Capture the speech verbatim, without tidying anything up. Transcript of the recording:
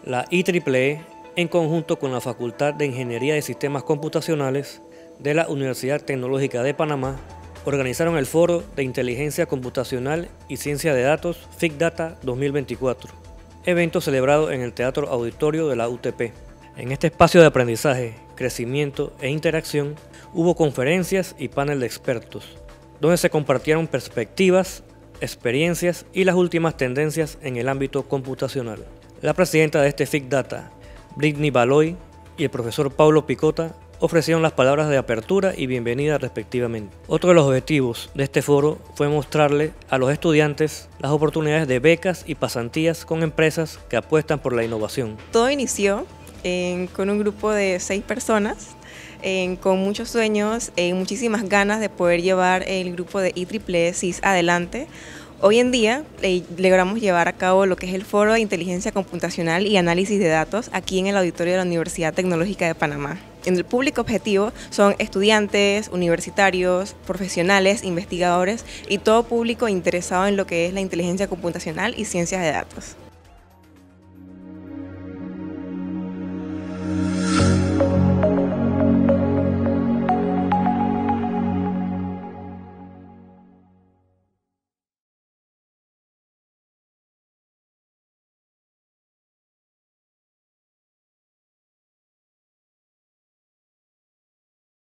La I triple E, en conjunto con la Facultad de Ingeniería de Sistemas Computacionales de la Universidad Tecnológica de Panamá, organizaron el Foro de Inteligencia Computacional y Ciencia de Datos FICDATA dos mil veinticuatro, evento celebrado en el Teatro Auditorio de la U T P. En este espacio de aprendizaje, crecimiento e interacción hubo conferencias y panel de expertos, donde se compartieron perspectivas, experiencias y las últimas tendencias en el ámbito computacional. La presidenta de este FICDATA, Britney Baloy, y el profesor Paulo Picota ofrecieron las palabras de apertura y bienvenida respectivamente. Otro de los objetivos de este foro fue mostrarle a los estudiantes las oportunidades de becas y pasantías con empresas que apuestan por la innovación. Todo inició eh, con un grupo de seis personas, eh, con muchos sueños y eh, muchísimas ganas de poder llevar el grupo de I triple E C I S adelante. Hoy en día eh, logramos llevar a cabo lo que es el Foro de Inteligencia Computacional y Análisis de Datos aquí en el auditorio de la Universidad Tecnológica de Panamá. En el público objetivo son estudiantes, universitarios, profesionales, investigadores y todo público interesado en lo que es la inteligencia computacional y ciencias de datos.